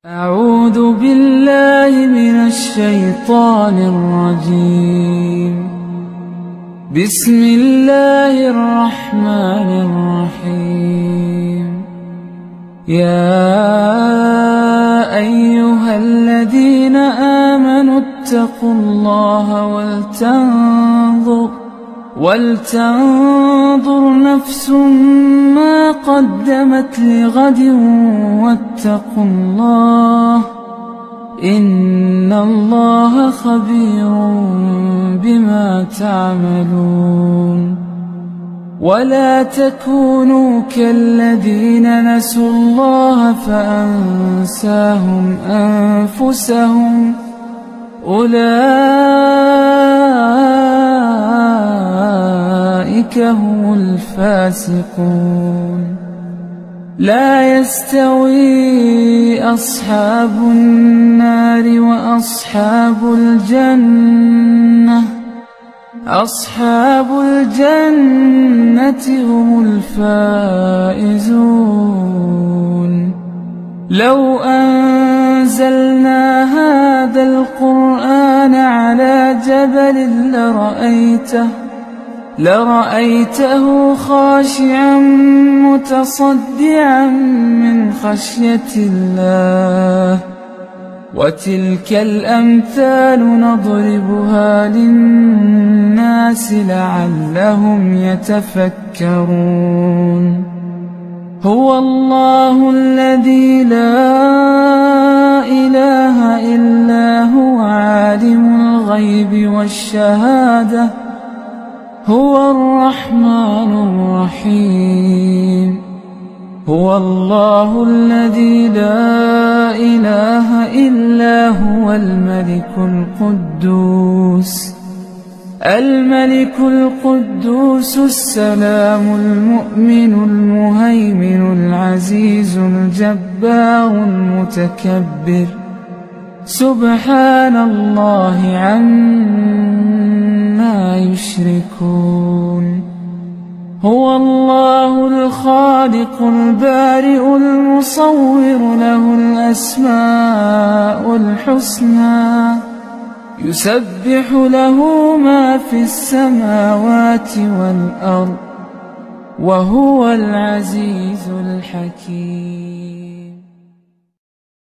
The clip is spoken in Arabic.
أعوذ بالله من الشيطان الرجيم. بسم الله الرحمن الرحيم. يا أيها الذين آمنوا اتقوا الله ولتنظر نفس ما قدمت لغد واتقوا الله إن الله خبير بما تعملون. ولا تكونوا كالذين نسوا الله فأنساهم أنفسهم أولئك هم الفاسقون. لا يستوي أصحاب النار وأصحاب الجنة هم الفائزون. لو أنزلنا هذا القرآن على جبل لرأيته خاشعا متصدعا من خشية الله. وتلك الأمثال نضربها للناس لعلهم يتفكرون. هو الله الذي لا إله إلا هو عالم الغيب والشهادة هو الرحمن الرحيم. هو الله الذي لا إله إلا هو الملك القدوس السلام المؤمن المهيمن العزيز الجبار المتكبر. سبحان الله عما يشركون. هو الله الخالق البارئ المصور له الأسماء الحسنى يسبح له ما في السماوات والأرض وهو العزيز الحكيم.